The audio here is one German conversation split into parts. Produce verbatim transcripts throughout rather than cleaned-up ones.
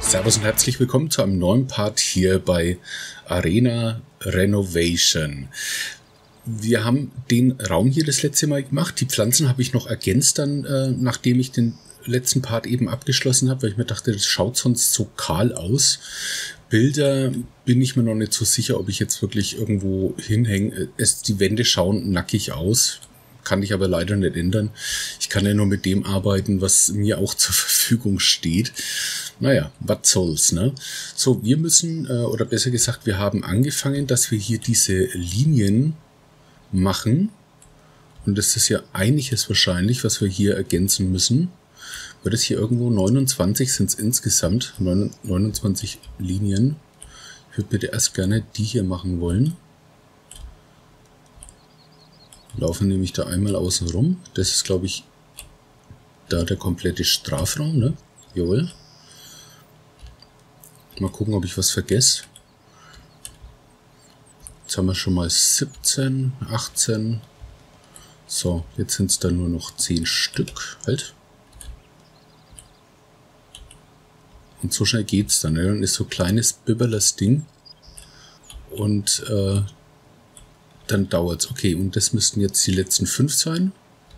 Servus und herzlich willkommen zu einem neuen Part hier bei Arena Renovation. Wir haben den Raum hier das letzte Mal gemacht. Die Pflanzen habe ich noch ergänzt dann, äh, nachdem ich den letzten Part eben abgeschlossen habe, weil ich mir dachte, das schaut sonst so kahl aus. Bilder bin ich mir noch nicht so sicher, ob ich jetzt wirklich irgendwo hinhänge. Es, die Wände schauen nackig aus, kann ich aber leider nicht ändern. Ich kann ja nur mit dem arbeiten, was mir auch zur Verfügung steht. Naja, was soll's, ne? So, wir müssen, äh, oder besser gesagt, wir haben angefangen, dass wir hier diese Linien machen. Und das ist ja einiges wahrscheinlich, was wir hier ergänzen müssen. Wird es hier irgendwo neunundzwanzig sind es insgesamt, neunundzwanzig Linien. Ich würde bitte erst gerne die hier machen wollen. Laufen nämlich da einmal außen rum. Das ist, glaube ich, da der komplette Strafraum, ne? Jawohl. Mal gucken, ob ich was vergesse. Jetzt haben wir schon mal siebzehn, achtzehn. So, jetzt sind es dann nur noch zehn Stück. Halt. Und so schnell geht's dann. Ne? Dann ist so ein kleines Bibberles Ding. Und äh, dann dauert's. Okay, und das müssten jetzt die letzten fünf sein.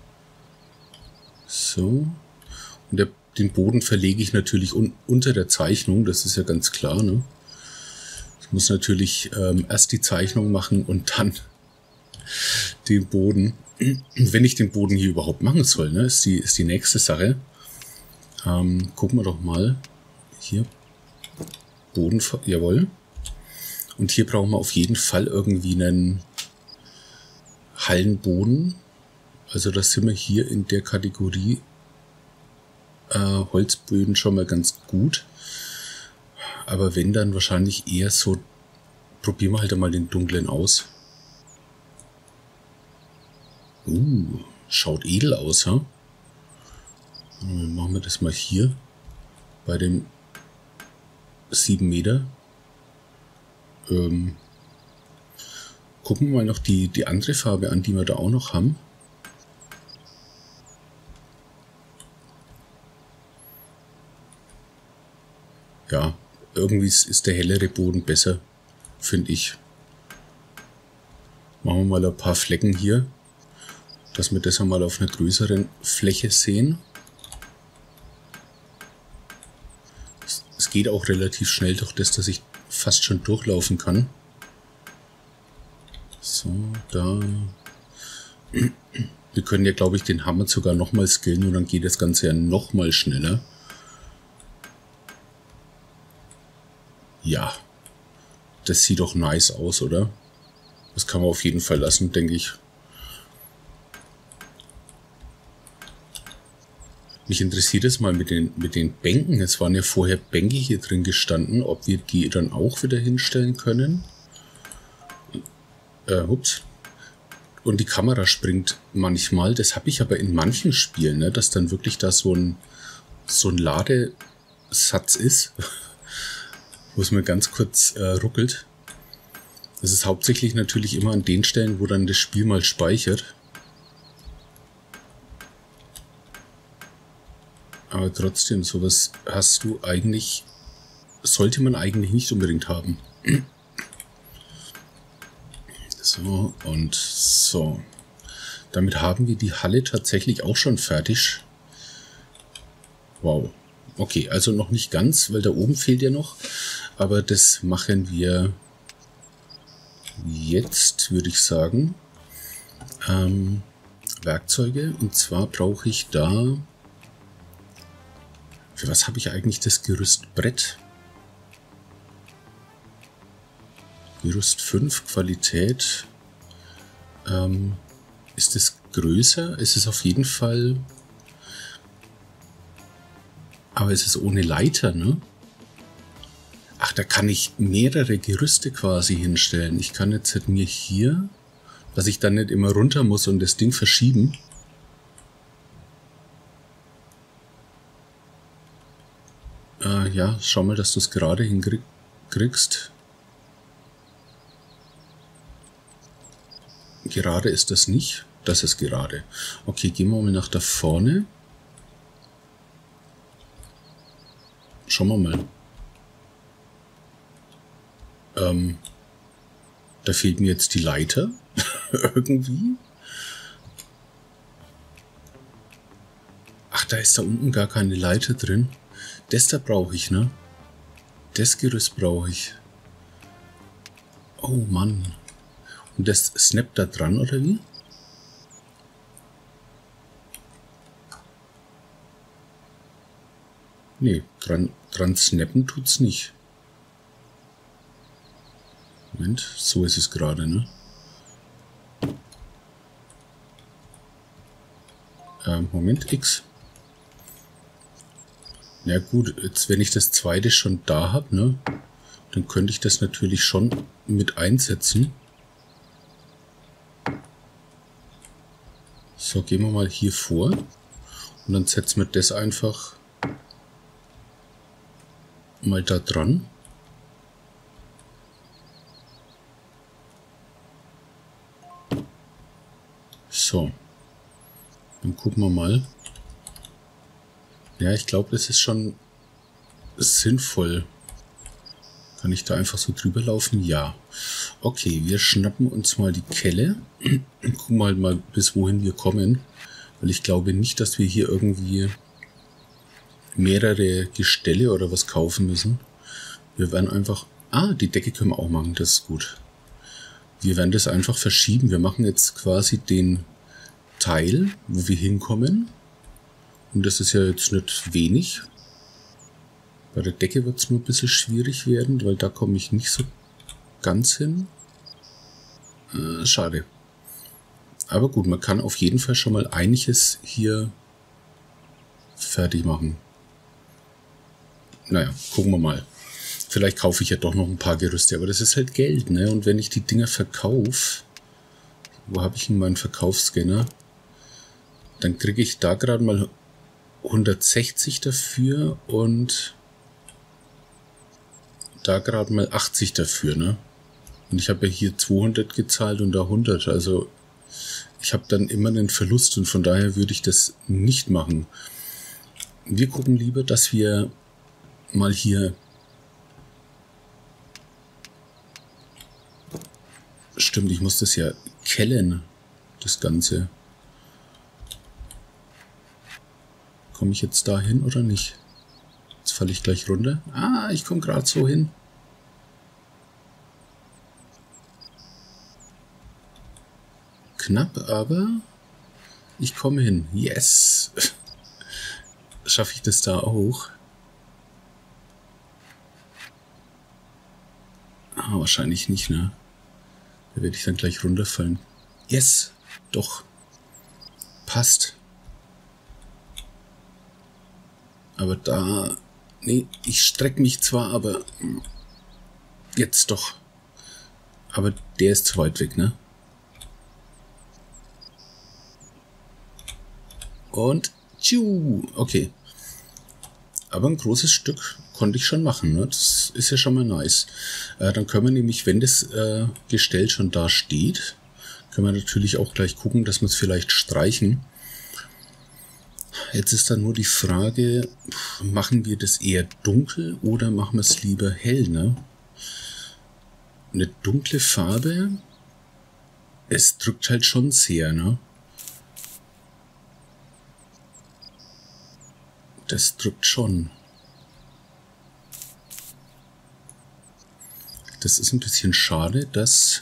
So. Und der, den Boden verlege ich natürlich un, unter der Zeichnung. Das ist ja ganz klar. Ne? Ich muss natürlich ähm, erst die Zeichnung machen und dann den Boden. Wenn ich den Boden hier überhaupt machen soll, ne, ist die, ist die nächste Sache. Ähm, gucken wir doch mal. Hier. Boden. Jawohl. Und hier brauchen wir auf jeden Fall irgendwie einen Hallenboden. Also das sind wir hier in der Kategorie äh, Holzböden schon mal ganz gut. Aber wenn, dann wahrscheinlich eher so, probieren wir halt einmal den dunklen aus. Uh, schaut edel aus, ha? Dann machen wir das mal hier bei dem sieben Meter. Ähm, gucken wir mal noch die, die andere Farbe an, die wir da auch noch haben. Ja, irgendwie ist der hellere Boden besser, finde ich. Machen wir mal ein paar Flecken hier, dass wir das einmal auf einer größeren Fläche sehen. Es geht auch relativ schnell durch das, dass ich fast schon durchlaufen kann. So, da. Wir können ja, glaube ich, den Hammer sogar nochmal skillen und dann geht das Ganze ja nochmal schneller. Ja, das sieht doch nice aus, oder? Das kann man auf jeden Fall lassen, denke ich. Mich interessiert es mal mit den, mit den Bänken. Es waren ja vorher Bänke hier drin gestanden, ob wir die dann auch wieder hinstellen können. Äh, ups. Und die Kamera springt manchmal. Das habe ich aber in manchen Spielen, ne, dass dann wirklich da so ein, so ein Ladesatz ist, wo es mir ganz kurz äh, ruckelt. Das ist hauptsächlich natürlich immer an den Stellen, wo dann das Spiel mal speichert. Aber trotzdem, sowas hast du eigentlich, sollte man eigentlich nicht unbedingt haben. So, und so. Damit haben wir die Halle tatsächlich auch schon fertig. Wow. Okay, also noch nicht ganz, weil da oben fehlt ja noch. Aber das machen wir jetzt, würde ich sagen. Ähm, Werkzeuge. Und zwar brauche ich da... Für was habe ich eigentlich das Gerüstbrett? Gerüst fünf, Qualität. Ähm, ist es größer? Ist es auf jeden Fall... Aber es ist ohne Leiter, ne? Ach, da kann ich mehrere Gerüste quasi hinstellen. Ich kann jetzt halt mir hier, dass ich dann nicht immer runter muss und das Ding verschieben. Äh, ja, schau mal, dass du es gerade hinkriegst. Gerade ist das nicht. Das ist gerade. Okay, gehen wir mal nach da vorne. Schauen wir mal. Ähm, da fehlt mir jetzt die Leiter. Irgendwie. Ach, da ist da unten gar keine Leiter drin. Das da brauche ich, ne? Das Gerüst brauche ich. Oh Mann. Und das snappt da dran, oder wie? Nee, dran, dran snappen tut's nicht. Moment, so ist es gerade, ne? Ähm, Moment, X. Ja gut, jetzt wenn ich das zweite schon da habe, ne? Dann könnte ich das natürlich schon mit einsetzen. So, gehen wir mal hier vor. Und dann setzen wir das einfach mal da dran. So. Dann gucken wir mal. Ja, ich glaube, das ist schon sinnvoll. Kann ich da einfach so drüber laufen? Ja. Okay, wir schnappen uns mal die Kelle. Gucken mal, mal bis wohin wir kommen. Weil ich glaube nicht, dass wir hier irgendwie mehrere Gestelle oder was kaufen müssen. Wir werden einfach... Ah, die Decke können wir auch machen, das ist gut. Wir werden das einfach verschieben. Wir machen jetzt quasi den Teil, wo wir hinkommen. Und das ist ja jetzt nicht wenig. Bei der Decke wird es nur ein bisschen schwierig werden, weil da komme ich nicht so ganz hin. Äh, schade. Aber gut, man kann auf jeden Fall schon mal einiges hier fertig machen. Naja, gucken wir mal. Vielleicht kaufe ich ja doch noch ein paar Gerüste, aber das ist halt Geld, ne? Und wenn ich die Dinger verkaufe, wo habe ich denn meinen Verkaufsscanner? Dann kriege ich da gerade mal hundertsechzig dafür und da gerade mal achtzig dafür, ne? Und ich habe ja hier zweihundert gezahlt und da hundert, also ich habe dann immer einen Verlust und von daher würde ich das nicht machen. Wir gucken lieber, dass wir mal hier... Stimmt, ich muss das ja kellen, das Ganze. Komme ich jetzt da hin oder nicht? Jetzt falle ich gleich runter. Ah, ich komme gerade so hin. Knapp, aber ich komme hin. Yes! Schaffe ich das da auch? Ah, wahrscheinlich nicht, ne? Da werde ich dann gleich runterfallen. Yes! Doch. Passt. Aber da... Nee, ich strecke mich zwar, aber... Jetzt doch. Aber der ist zu weit weg, ne? Und... Tschiu, okay. Aber ein großes Stück konnte ich schon machen, ne? Das ist ja schon mal nice. Äh, dann können wir nämlich, wenn das äh, Gestell schon da steht, können wir natürlich auch gleich gucken, dass wir es vielleicht streichen. Jetzt ist dann nur die Frage, machen wir das eher dunkel oder machen wir es lieber hell, ne? Eine dunkle Farbe, es drückt halt schon sehr, ne? Das drückt schon. Das ist ein bisschen schade, dass...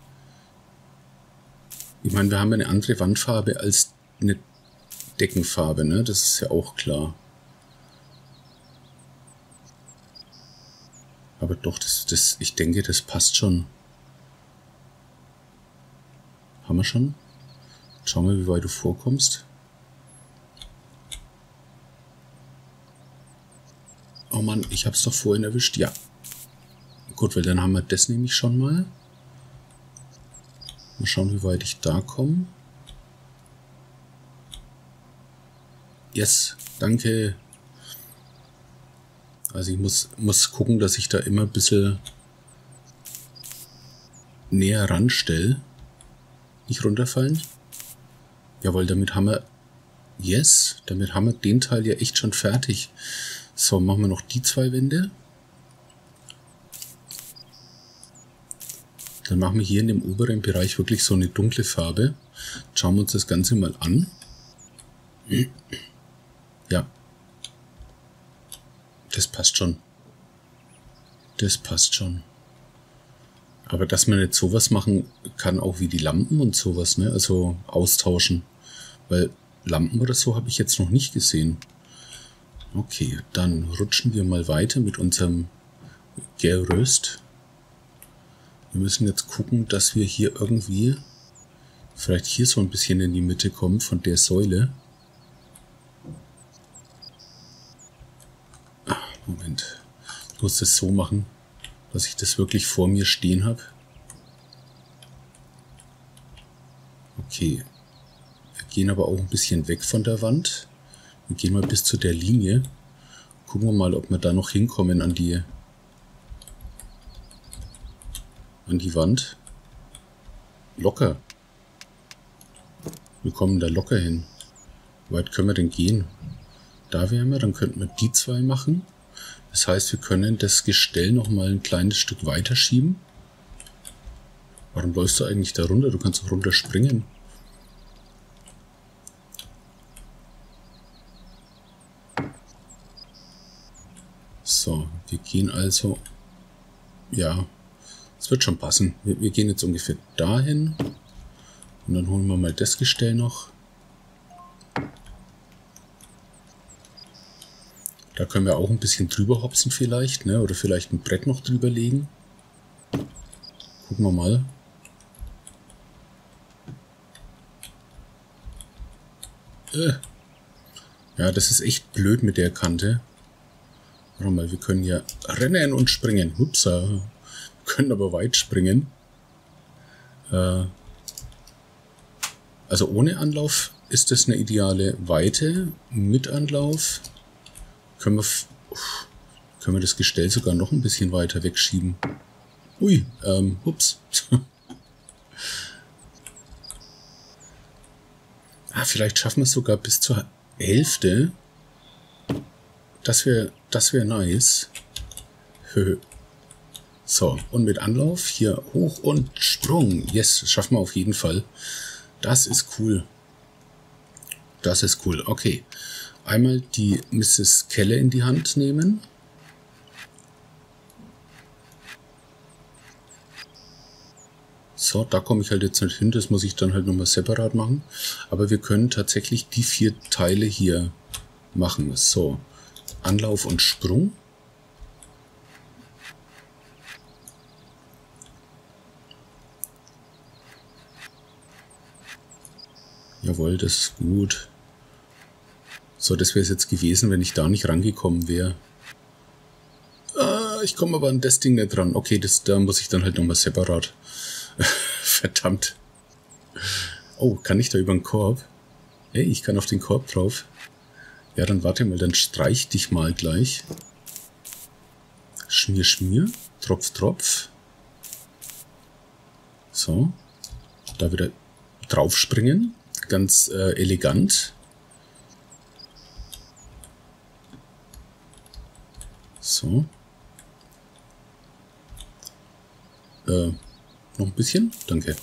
Ich meine, wir haben eine andere Wandfarbe als eine Deckenfarbe, ne? Das ist ja auch klar. Aber doch, das, das, ich denke, das passt schon. Haben wir schon? Schauen wir, wie weit du vorkommst. Oh Mann, ich hab's doch vorhin erwischt. Ja. Gut, weil dann haben wir das nämlich schon mal. Mal schauen, wie weit ich da komme. Yes, danke. Also ich muss, muss gucken, dass ich da immer ein bisschen näher ranstelle. Nicht runterfallen. Jawohl, damit haben wir... Yes, damit haben wir den Teil ja echt schon fertig. So, machen wir noch die zwei Wände. Dann machen wir hier in dem oberen Bereich wirklich so eine dunkle Farbe. Schauen wir uns das Ganze mal an. Ja. Das passt schon. Das passt schon. Aber dass man nicht sowas machen kann, auch wie die Lampen und sowas, ne? Also austauschen. Weil Lampen oder so habe ich jetzt noch nicht gesehen. Okay, dann rutschen wir mal weiter mit unserem Gerüst. Wir müssen jetzt gucken, dass wir hier irgendwie vielleicht hier so ein bisschen in die Mitte kommen von der Säule. Ah, Moment. Ich muss das so machen, dass ich das wirklich vor mir stehen habe. Okay. Wir gehen aber auch ein bisschen weg von der Wand. Wir gehen mal bis zu der Linie. Gucken wir mal, ob wir da noch hinkommen an die, an die Wand. Locker. Wir kommen da locker hin. Wie weit können wir denn gehen? Da wären wir, dann könnten wir die zwei machen. Das heißt, wir können das Gestell noch mal ein kleines Stück weiter schieben. Warum läufst du eigentlich da runter? Du kannst doch runter springen. So, wir gehen also... Ja, es wird schon passen. Wir, wir gehen jetzt ungefähr dahin. Und dann holen wir mal das Gestell noch. Da können wir auch ein bisschen drüber hopsen vielleicht, ne? Oder vielleicht ein Brett noch drüber legen. Gucken wir mal. Äh. Ja, das ist echt blöd mit der Kante. Warte mal, wir können ja rennen und springen. Hupsa. Wir können aber weit springen. Äh. Also ohne Anlauf ist das eine ideale Weite. Mit Anlauf können wir, können wir das Gestell sogar noch ein bisschen weiter wegschieben. Ui, ähm, ups. Ah, vielleicht schaffen wir es sogar bis zur Hälfte. Das wäre das wäre nice. So, und mit Anlauf hier hoch und Sprung. Yes, das schaffen wir auf jeden Fall. Das ist cool. Das ist cool. Okay. Einmal die Misses Kelle in die Hand nehmen. So, da komme ich halt jetzt nicht hin. Das muss ich dann halt nochmal separat machen. Aber wir können tatsächlich die vier Teile hier machen. So, Anlauf und Sprung. Jawohl, das ist gut. So, das wäre es jetzt gewesen, wenn ich da nicht rangekommen wäre. Ah, ich komme aber an das Ding nicht dran. Okay, das, da muss ich dann halt nochmal separat. Verdammt. Oh, kann ich da über den Korb? Hey, ich kann auf den Korb drauf. Ja, dann warte mal, dann streich dich mal gleich. Schmier, schmier. Tropf, tropf. So. Da wieder draufspringen. Ganz äh, elegant. So. Äh, noch ein bisschen? Danke.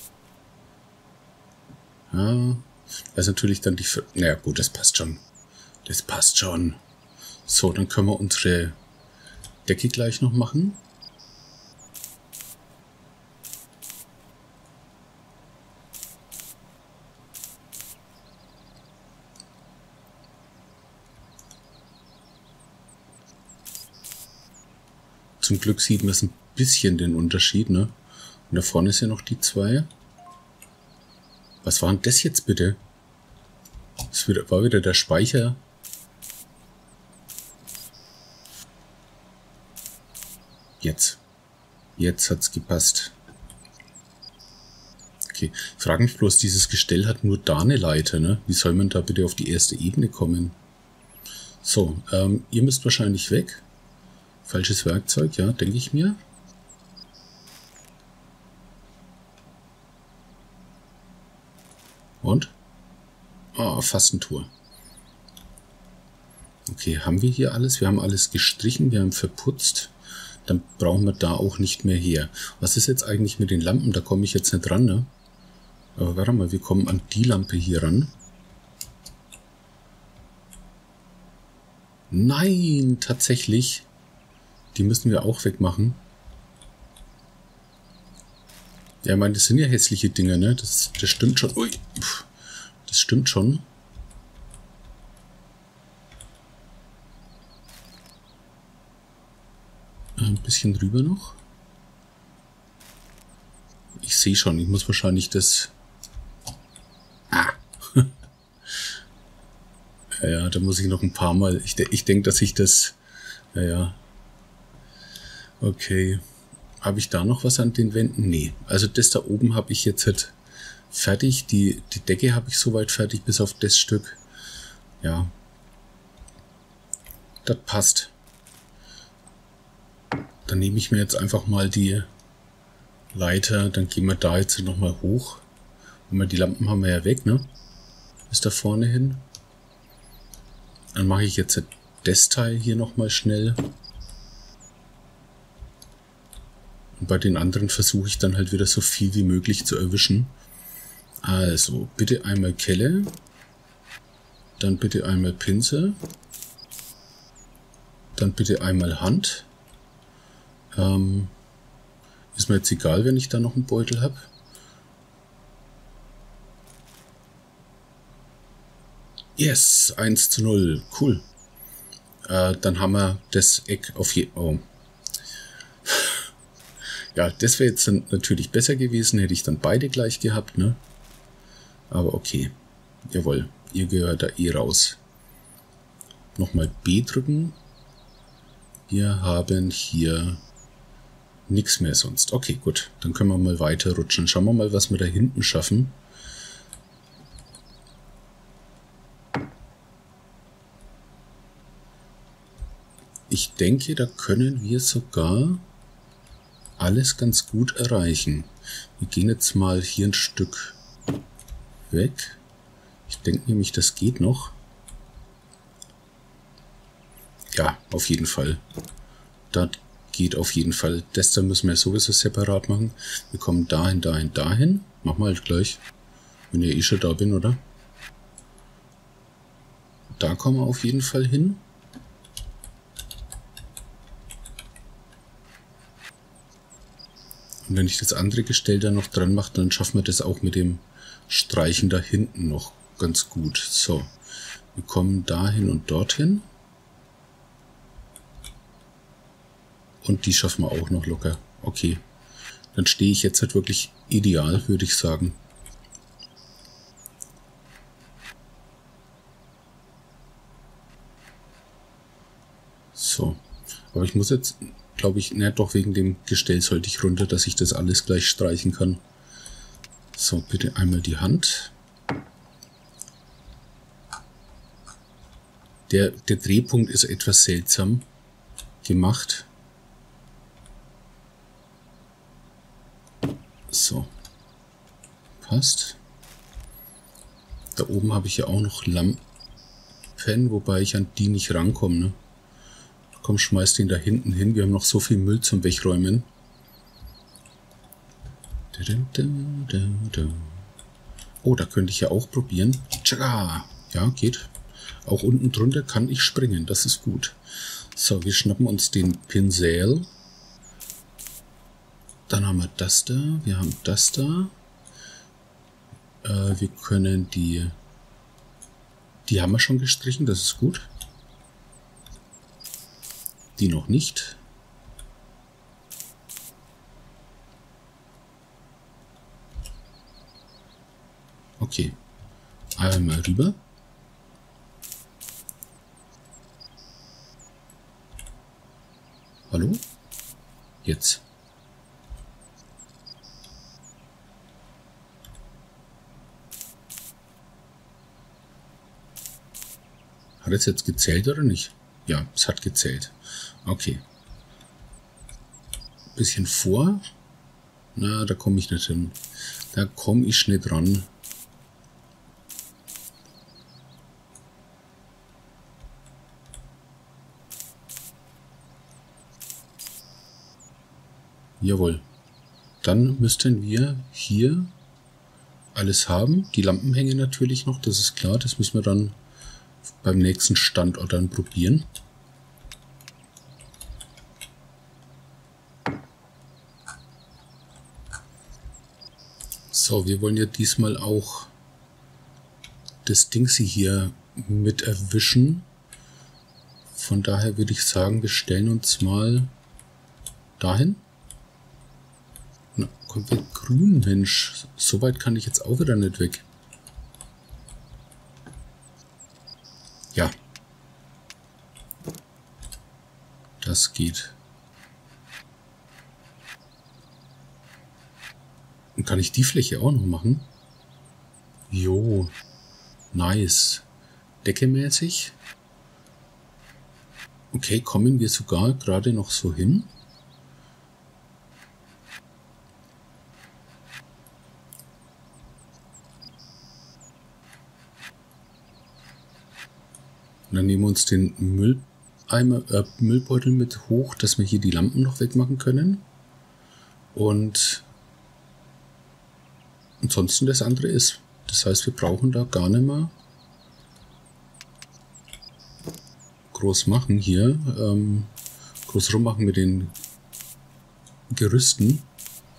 Ja, das ist natürlich dann die... Naja, gut, das passt schon. Das passt schon. So, dann können wir unsere Decke gleich noch machen. Zum Glück sieht man es ein bisschen den Unterschied, ne? Und da vorne ist ja noch die zwei. Was war denn das jetzt bitte? Das war wieder der Speicher. Jetzt. Jetzt hat's gepasst. Okay. Ich frage mich bloß, dieses Gestell hat nur da eine Leiter, ne? Wie soll man da bitte auf die erste Ebene kommen? So, ähm, ihr müsst wahrscheinlich weg. Falsches Werkzeug, ja, denke ich mir. Und? Ah, fast ein Tor. Okay, haben wir hier alles? Wir haben alles gestrichen, wir haben verputzt. Dann brauchen wir da auch nicht mehr her. Was ist jetzt eigentlich mit den Lampen? Da komme ich jetzt nicht ran, ne? Aber warte mal, wir kommen an die Lampe hier ran. Nein, tatsächlich. Die müssen wir auch wegmachen. Ja, ich meine, das sind ja hässliche Dinge, ne? Das, das stimmt schon. Ui, das stimmt schon. Ein bisschen drüber noch. Ich sehe schon, ich muss wahrscheinlich das... Ah. Ja, da muss ich noch ein paar Mal... Ich, ich denke, dass ich das... Ja, ja. Okay. Habe ich da noch was an den Wänden? Nee. Also das da oben habe ich jetzt halt fertig. Die, die Decke habe ich soweit fertig, bis auf das Stück. Ja. Das passt. Dann nehme ich mir jetzt einfach mal die Leiter. Dann gehen wir da jetzt nochmal hoch. Und die Lampen haben wir ja weg, ne? Bis da vorne hin. Dann mache ich jetzt das Teil hier nochmal schnell. Und bei den anderen versuche ich dann halt wieder so viel wie möglich zu erwischen. Also, bitte einmal Kelle. Dann bitte einmal Pinsel. Dann bitte einmal Hand. Ähm, ist mir jetzt egal, wenn ich da noch einen Beutel habe. Yes, eins zu null. Cool. Äh, dann haben wir das Eck auf je... Oh. Ja, das wäre jetzt dann natürlich besser gewesen, hätte ich dann beide gleich gehabt, ne? Aber okay. Jawohl, ihr gehört da eh raus. Nochmal B drücken. Wir haben hier nichts mehr sonst. Okay, gut. Dann können wir mal weiter rutschen. Schauen wir mal, was wir da hinten schaffen. Ich denke, da können wir sogar alles ganz gut erreichen. Wir gehen jetzt mal hier ein Stück weg. Ich denke nämlich, das geht noch. Ja, auf jeden Fall. Das geht auf jeden Fall. Das da müssen wir sowieso separat machen. Wir kommen dahin, dahin, dahin. Machen wir halt gleich. Wenn ihr eh schon da bin, oder? Da kommen wir auf jeden Fall hin. Und wenn ich das andere Gestell da noch dran mache, dann schaffen wir das auch mit dem Streichen da hinten noch ganz gut. So, wir kommen dahin und dorthin. Und die schaffen wir auch noch locker. Okay, dann stehe ich jetzt halt wirklich ideal, würde ich sagen. So, aber ich muss jetzt... glaube ich, ne, doch wegen dem Gestell sollte ich runter, dass ich das alles gleich streichen kann. So, bitte einmal die Hand. Der, der Drehpunkt ist etwas seltsam gemacht. So. Passt. Da oben habe ich ja auch noch Lampen, wobei ich an die nicht rankomme, ne? Komm, schmeiß den da hinten hin. Wir haben noch so viel Müll zum Wegräumen. Oh, da könnte ich ja auch probieren. Ja, geht. Auch unten drunter kann ich springen. Das ist gut. So, wir schnappen uns den Pinsel. Dann haben wir das da. Wir haben das da. Äh, wir können die... Die haben wir schon gestrichen. Das ist gut. Die noch nicht. Okay. Einmal rüber. Hallo? Jetzt. Hat es jetzt gezählt oder nicht? Ja, es hat gezählt. Okay. Bisschen vor. Na, da komme ich nicht hin. Da komme ich nicht ran. Jawohl. Dann müssten wir hier alles haben. Die Lampen hängen natürlich noch, das ist klar. Das müssen wir dann beim nächsten Standort dann probieren. So, wir wollen ja diesmal auch das Dingsy hier mit erwischen. Von daher würde ich sagen, wir stellen uns mal dahin. Na, kommt weg, grün, Mensch. So weit kann ich jetzt auch wieder nicht weg. Ja. Das geht. Und kann ich die Fläche auch noch machen? Jo. Nice. Deckemäßig. Okay, kommen wir sogar gerade noch so hin. Und dann nehmen wir uns den Mülleimer, äh, Müllbeutel mit hoch, dass wir hier die Lampen noch wegmachen können. Und ansonsten das andere ist. Das heißt, wir brauchen da gar nicht mehr groß machen hier. Ähm, groß rummachen mit den Gerüsten.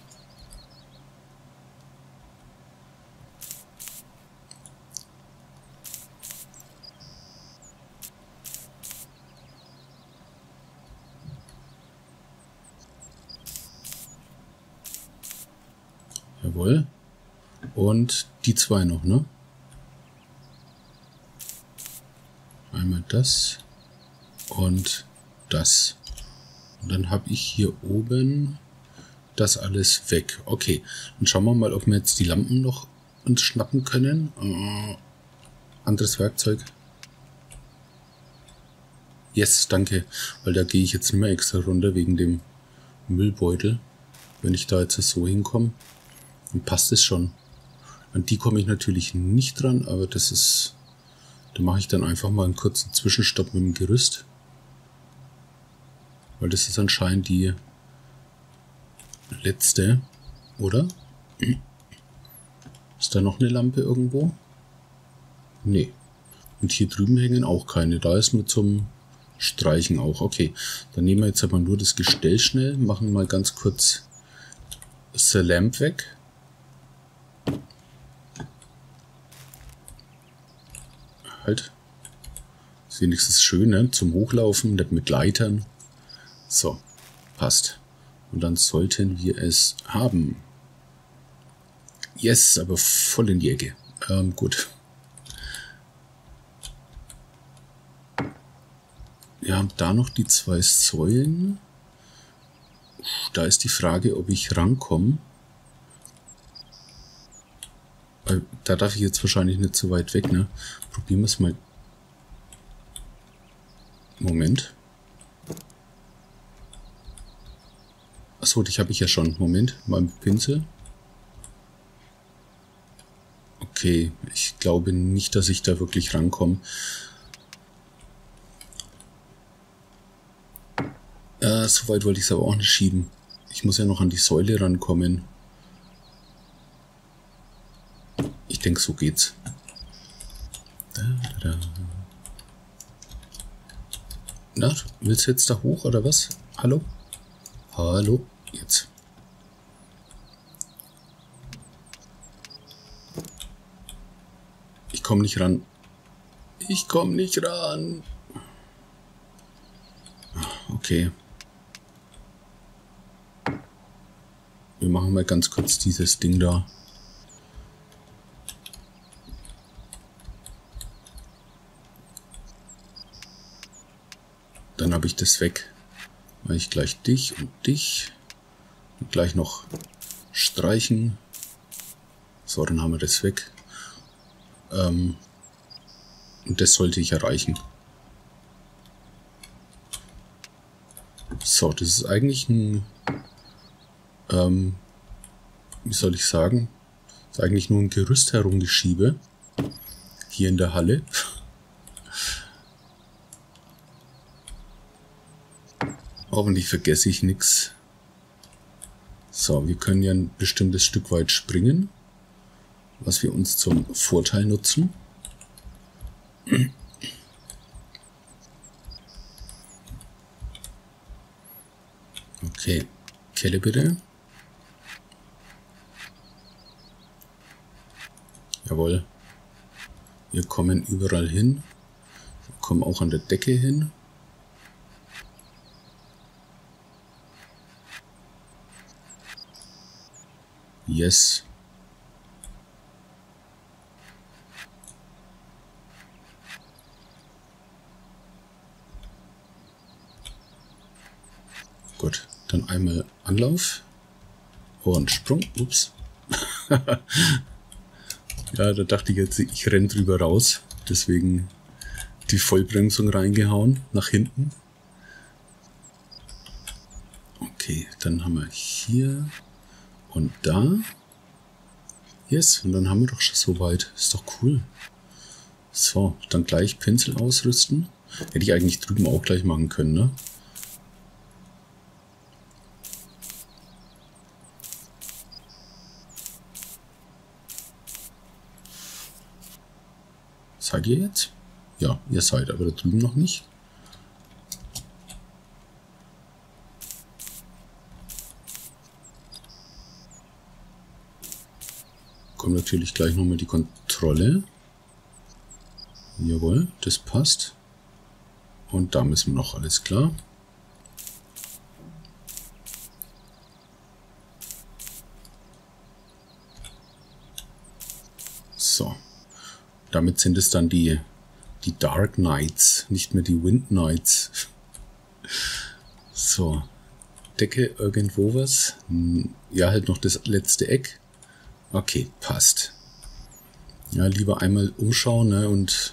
Jawohl. Und die zwei noch, ne? Einmal das und das. Und dann habe ich hier oben das alles weg. Okay, dann schauen wir mal, ob wir jetzt die Lampen noch uns schnappen können. Äh, anderes Werkzeug. Yes, danke. Weil da gehe ich jetzt nicht mehr extra runter wegen dem Müllbeutel. Wenn ich da jetzt so hinkomme, dann passt es schon. An die komme ich natürlich nicht dran, aber das ist... Da mache ich dann einfach mal einen kurzen Zwischenstopp mit dem Gerüst. Weil das ist anscheinend die letzte, oder? Ist da noch eine Lampe irgendwo? Nee. Und hier drüben hängen auch keine. Da ist nur zum Streichen auch. Okay, dann nehmen wir jetzt aber nur das Gestell schnell. Machen mal ganz kurz The Lamp weg. Halt. Ist wenigstens schön, ne? Zum Hochlaufen, nicht mit Leitern. So, passt. Und dann sollten wir es haben. Yes, aber voll in die Ecke. Ähm, gut. Wir haben da noch die zwei Säulen. Da ist die Frage, ob ich rankomme. Da darf ich jetzt wahrscheinlich nicht so weit weg, ne? Probieren wir es mal. Moment. Achso, dich habe ich ja schon. Moment, mal mit Pinsel. Okay, ich glaube nicht, dass ich da wirklich rankomme. Äh, so weit wollte ich es aber auch nicht schieben. Ich muss ja noch an die Säule rankommen. Ich denke, so geht's. Da, da, da. Na, willst du jetzt da hoch oder was? Hallo? Hallo? Jetzt. Ich komme nicht ran. Ich komme nicht ran. Okay. Wir machen mal ganz kurz dieses Ding da. Dann habe ich das weg. Mache ich gleich dich und dich. Und gleich noch streichen. So, dann haben wir das weg. Ähm, und das sollte ich erreichen. So, das ist eigentlich ein... Ähm, wie soll ich sagen? Das ist eigentlich nur ein Gerüst herumgeschiebe. Hier in der Halle. Hoffentlich vergesse ich nichts. So, wir können ja ein bestimmtes Stück weit springen, was wir uns zum Vorteil nutzen. Okay, Kelle bitte. Jawohl. Wir kommen überall hin. Wir kommen auch an der Decke hin. Yes. Gut, dann einmal Anlauf und Sprung. Ups. Ja, da dachte ich jetzt, ich renne drüber raus. Deswegen die Vollbremsung reingehauen, nach hinten. Okay, dann haben wir hier und da. Yes, und dann haben wir doch schon soweit. Ist doch cool. So, dann gleich Pinsel ausrüsten. Hätte ich eigentlich drüben auch gleich machen können, ne? Seid ihr jetzt? Ja, ihr seid, aber da drüben noch nicht. Kommt natürlich gleich nochmal die Kontrolle. Jawohl, das passt. Und da müssen wir noch, alles klar. So. Damit sind es dann die, die Dark Knights, nicht mehr die Wind Knights. So. Decke, irgendwo was. Ja, halt noch das letzte Eck. Okay, passt. Ja, lieber einmal umschauen, ne, und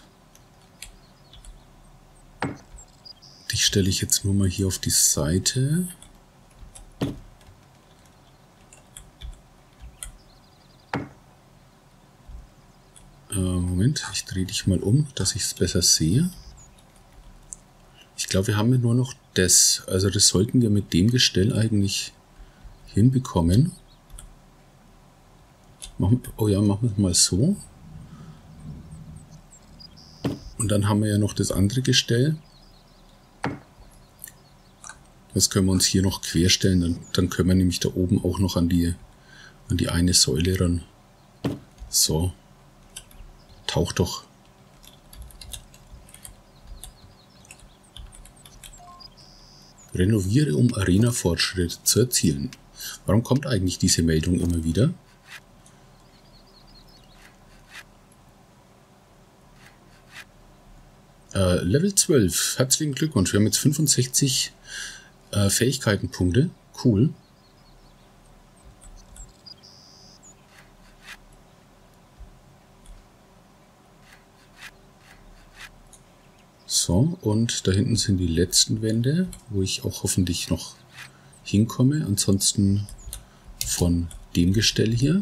dich stelle ich jetzt nur mal hier auf die Seite. Äh, Moment, ich drehe dich mal um, dass ich es besser sehe. Ich glaube, wir haben ja nur noch das. Also das sollten wir mit dem Gestell eigentlich hinbekommen. Machen, oh ja, machen wir es mal so. Und dann haben wir ja noch das andere Gestell. Das können wir uns hier noch querstellen. Dann, dann können wir nämlich da oben auch noch an die, an die eine Säule ran. So. Taucht doch. Renoviere, um Arena-Fortschritt zu erzielen. Warum kommt eigentlich diese Meldung immer wieder? Äh, Level zwölf. Herzlichen Glückwunsch. Wir haben jetzt fünfundsechzig äh, Fähigkeitenpunkte. Cool. So, und da hinten sind die letzten Wände, wo ich auch hoffentlich noch hinkomme. Ansonsten von dem Gestell hier.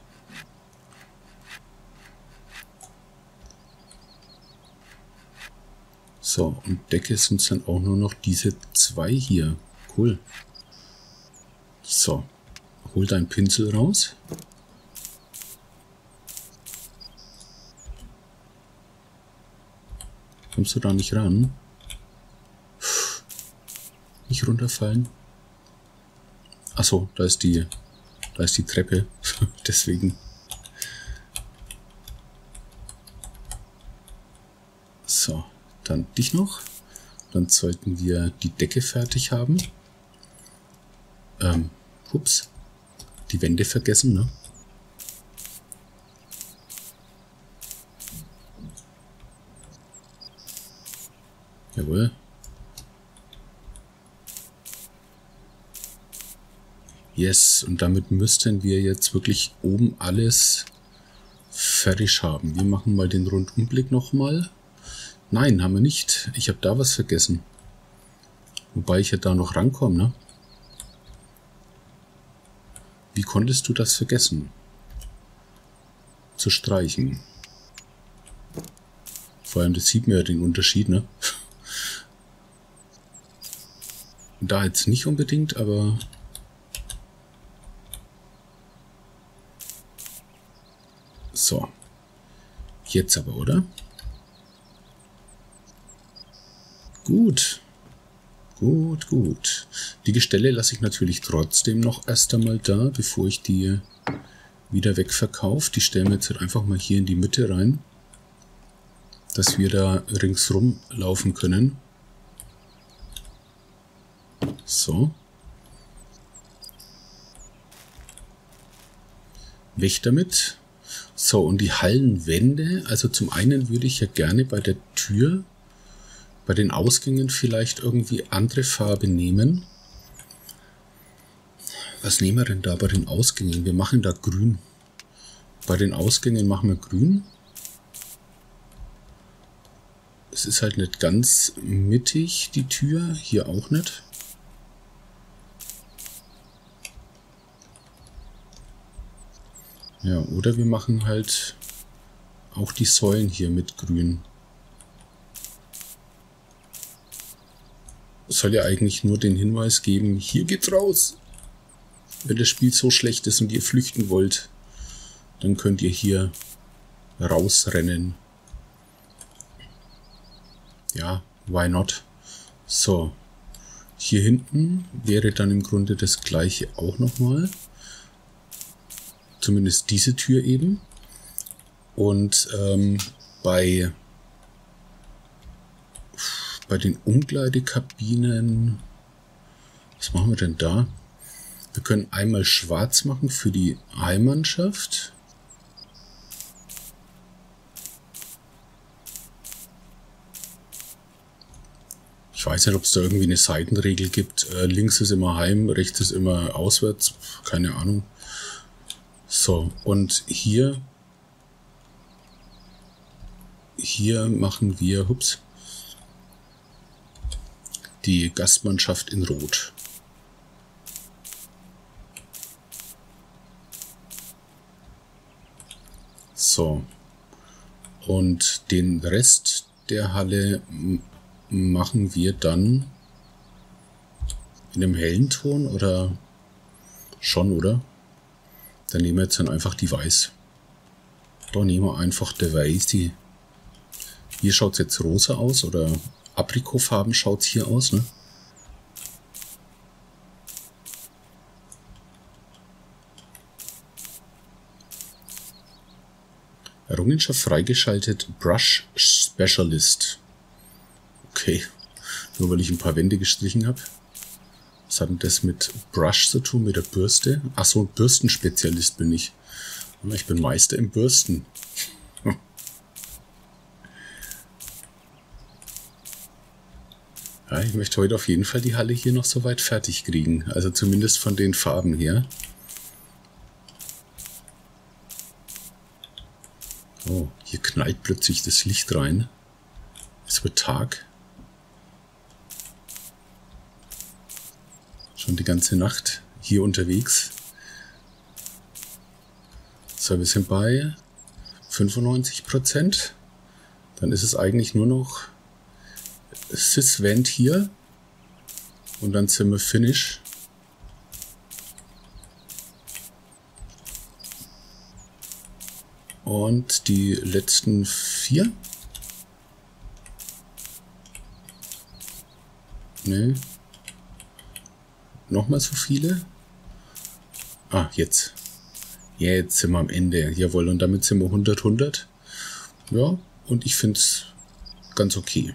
So, und Decke sind dann auch nur noch diese zwei hier. Cool. So, hol deinen Pinsel raus. Kommst du da nicht ran? Nicht runterfallen. Achso, da ist die, da ist die Treppe. Deswegen. So, dann dich noch. Dann sollten wir die Decke fertig haben. Ähm, ups. Die Wände vergessen, ne? Jawohl. Yes, und damit müssten wir jetzt wirklich oben alles fertig haben. Wir machen mal den Rundumblick nochmal. Nein, haben wir nicht. Ich habe da was vergessen. Wobei ich ja da noch rankomme, ne? Wie konntest du das vergessen? Zu streichen. Vor allem, das sieht man ja den Unterschied, ne? Da jetzt nicht unbedingt, aber So. Jetzt aber, oder? Gut. Gut, gut. Die Gestelle lasse ich natürlich trotzdem noch erst einmal da, bevor ich die wieder wegverkaufe. Die stellen wir jetzt halt einfach mal hier in die Mitte rein, dass wir da ringsrum laufen können. So. Weg damit. So, und die Hallenwände, also zum einen würde ich ja gerne bei der Tür, bei den Ausgängen vielleicht irgendwie andere Farbe nehmen. Was nehmen wir denn da bei den Ausgängen? Wir machen da grün. Bei den Ausgängen machen wir grün. Es ist halt nicht ganz mittig, die Tür. Hier auch nicht. Ja, oder wir machen halt auch die Säulen hier mit grün. Soll ja eigentlich nur den Hinweis geben, hier geht's raus. Wenn das Spiel so schlecht ist und ihr flüchten wollt, dann könnt ihr hier rausrennen. Ja, why not? So, hier hinten wäre dann im Grunde das gleiche auch nochmal. Zumindest diese Tür eben. Und ähm, bei, bei den Umkleidekabinen, was machen wir denn da? Wir können einmal schwarz machen für die Heimmannschaft. Ich weiß nicht, ob es da irgendwie eine Seitenregel gibt. Äh, links ist immer Heim, rechts ist immer auswärts. Keine Ahnung. So, und hier, hier machen wir, hups, die Gastmannschaft in Rot. So, und den Rest der Halle machen wir dann in einem hellen Ton oder schon, oder? Dann nehmen wir jetzt dann einfach die Weiß. Da nehmen wir einfach die Weiß. Die hier schaut es jetzt rosa aus oder Aprikotfarben schaut es hier aus, ne? Errungenschaft freigeschaltet, Brush Specialist. Okay, nur weil ich ein paar Wände gestrichen habe. Was hat denn das mit Brush zu tun, mit der Bürste? Achso, Bürstenspezialist bin ich. Ich bin Meister im Bürsten. Ja, ich möchte heute auf jeden Fall die Halle hier noch so weit fertig kriegen. Also zumindest von den Farben her. Oh, hier knallt plötzlich das Licht rein. Es wird Tag. Schon die ganze Nacht hier unterwegs. So, wir sind bei fünfundneunzig Prozent. Dann ist es eigentlich nur noch Sys-Vent hier. Und dann sind wir Finish. Und die letzten vier. Ne. Nochmal so viele. Ah, jetzt. Jetzt sind wir am Ende. Jawohl, und damit sind wir hundert, hundert. Ja, und ich finde es ganz okay.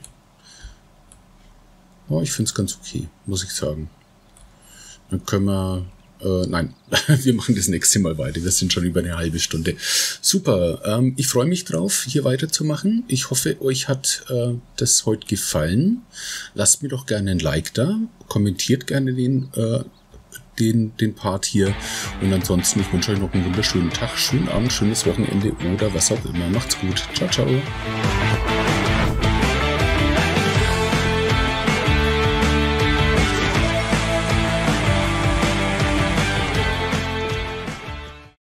Ja, ich finde es ganz okay, muss ich sagen. Dann können wir... Äh, nein, wir machen das nächste Mal weiter. Wir sind schon über eine halbe Stunde. Super, ähm, ich freue mich drauf, hier weiterzumachen. Ich hoffe, euch hat äh, das heute gefallen. Lasst mir doch gerne ein Like da. Kommentiert gerne den, äh, den, den Part hier. Und ansonsten, ich wünsche euch noch einen wunderschönen Tag, schönen Abend, schönes Wochenende oder was auch immer. Macht's gut. Ciao, ciao.